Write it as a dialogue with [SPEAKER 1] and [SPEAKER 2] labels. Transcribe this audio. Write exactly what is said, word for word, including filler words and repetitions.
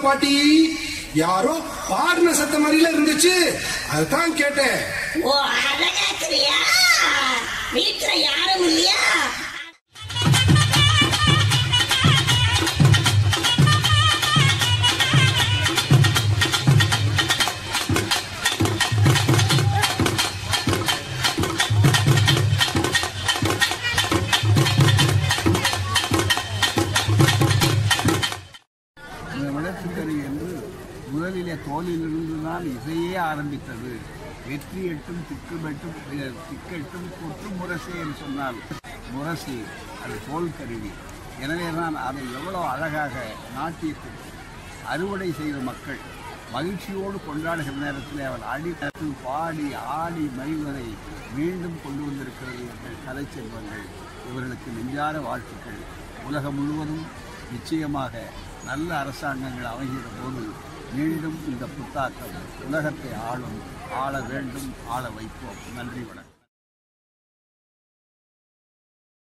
[SPEAKER 1] பாட்டி? யாரோ பாடின சத்த மாதிரில இருந்துச்சு, அதுதான் கேட்டேன்.
[SPEAKER 2] ஓ, அழகாக்குறியா? வீட்டுல யாரும் இல்லையா?
[SPEAKER 3] முதலிலே தோலிலிருந்துதான் இசையே ஆரம்பித்தது. வெற்றி எட்டும் திக்குமெட்டும் திக்கெட்டும் கொற்று முரசே என்று சொன்னால் முரசு அது தோல் கருவி. எனவே தான் அதை எவ்வளோ அழகாக நாட்டியத்தில் அறுவடை செய்த மக்கள் மகிழ்ச்சியோடு கொண்டாடுகிற நேரத்தில் அவர் அடித்து பாடி ஆடி மகிழ்வதை மீண்டும் கொண்டு வந்திருக்கிறது எங்கள் கலை செல்வங்கள். இவர்களுக்கு நெஞ்சார வாழ்த்துக்கள். உலகம் முழுவதும் நிச்சயமாக நல்ல அரசாங்கங்கள் அமைகிற போது மீண்டும் இந்த புத்தாக்கம் உலகத்தை ஆளும், ஆள வேண்டும், ஆள வைப்போம். நன்றி, வணக்கம்.